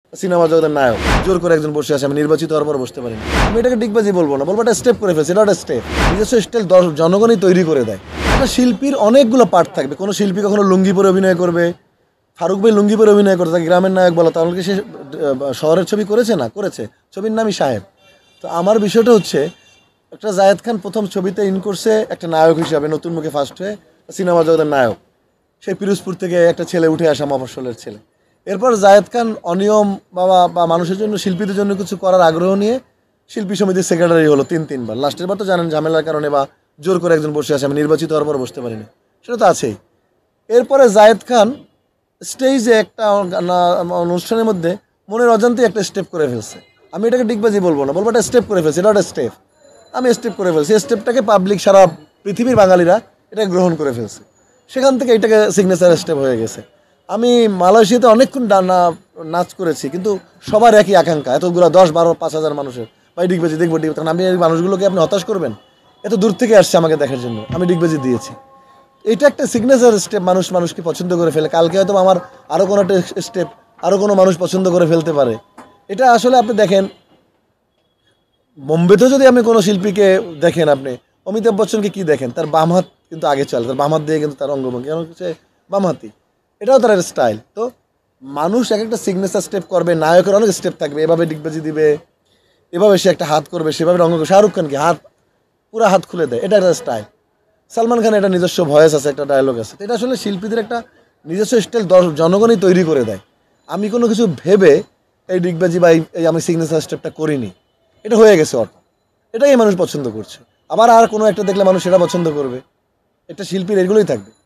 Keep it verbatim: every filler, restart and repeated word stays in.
Cinema জগতের নায়ক জোর করে একজন বসে আছে, আমি নির্বাচিত হওয়ার পর বসতে পারি না। আমি এটাকে ডিগবাজি বলবো না, বলবো একটা স্টেপ করে ফেলছে। এটা একটা স্টেপ, নিজস্ব স্টাইল জনগণই তৈরি করে দেয়। একটা শিল্পীর অনেকগুলো পার্ট থাকবে। কোনো শিল্পী কখনো লুঙ্গি পরে অভিনয় করবে, ফারুক ভাই লুঙ্গি পরে অভিনয় করে, তাকে গ্রামের নায়ক বলা, তাহলে কি সে শহরের ছবি করেছে? না, করেছে। ছবির নামই সাহেব। তো আমার বিষয়টা হচ্ছে, একটা জায়েদ খান প্রথম ছবিতে ইন করছে একটা নায়ক হিসাবে, নতুন মুখে ফার্স্ট হয়ে সিনেমা জগতের নায়ক। সেই পিরোজপুর থেকে একটা ছেলে উঠে আসা মফস্বলের ছেলে। এরপর জায়েদ খান অনিয়ম বাবা বা মানুষের জন্য, শিল্পীদের জন্য কিছু করার আগ্রহ নিয়ে শিল্পী সমিতির সেক্রেটারি হলো তিন তিনবার। লাস্টের বার তো জানেন ঝামেলার কারণে বা জোর করে একজন বসে আছে, আমি নির্বাচিত হওয়ার পর বসতে পারি না, সেটা তো আছেই। এরপরে জায়েদ খান স্টেজে একটা অনুষ্ঠানের মধ্যে মনের অজান্তেই একটা স্টেপ করে ফেলছে। আমি এটাকে ডিগবাজি বলবো না, বলবো একটা স্টেপ করে ফেলছে। এটা একটা স্টেপ, আমি স্টেপ করে ফেলছি। এই স্টেপটাকে পাবলিক, সারা পৃথিবীর বাঙালিরা এটাকে গ্রহণ করে ফেলছে। সেখান থেকে এটাকে সিগনেচার স্টেপ হয়ে গেছে। আমি মালয়েশিয়াতে অনেকক্ষণ নাচ করেছি, কিন্তু সবার একই আকাঙ্ক্ষা, এতগুলো দশ বারো পাঁচ হাজার মানুষের, ভাই ডিগবাজি দেখবো ডিগবাজি। কারণ আমি এই মানুষগুলোকে আপনি হতাশ করবেন, এত দূর থেকে আসছে আমাকে দেখার জন্য, আমি ডিগবাজি দিয়েছি। এটা একটা সিগনেচার স্টেপ, মানুষ মানুষকে পছন্দ করে ফেলে। কালকে হয়তো আমার আরও কোনো একটা স্টেপ আরও কোনো মানুষ পছন্দ করে ফেলতে পারে। এটা আসলে আপনি দেখেন, বোম্বেতেও যদি আপনি কোনো শিল্পীকে দেখেন, আপনি অমিতাভ বচ্চনকে কি দেখেন, তার বাম হাত কিন্তু আগে চলে, তার বাম হাত দিয়ে কিন্তু তার অঙ্গভঙ্গি, কারণ হচ্ছে বামহাতি, এটাও তার একটা স্টাইল। তো মানুষ এক একটা সিগনেচার স্টেপ করবে, নায়কের অনেক স্টেপ থাকবে, এভাবে ডিগবাজি দিবে, এভাবে সে একটা হাত করবে, সেভাবে রঙ্গ। শাহরুখ খানকে হাত পুরো হাত খুলে দেয়, এটা একটা স্টাইল। সালমান খান এটা নিজস্ব ভয়েস আছে, একটা ডায়লগ আছে। এটা আসলে শিল্পীদের একটা নিজস্ব স্টাইল জনগণই তৈরি করে দেয়। আমি কোনো কিছু ভেবে এই ডিগবাজি বা এই আমি সিগনেচার স্টেপটা করিনি, এটা হয়ে গেছে অটো, এটাই মানুষ পছন্দ করছে। আবার আর কোনো একটা দেখলে মানুষ সেটা পছন্দ করবে। একটা শিল্পীর এগুলোই থাকবে।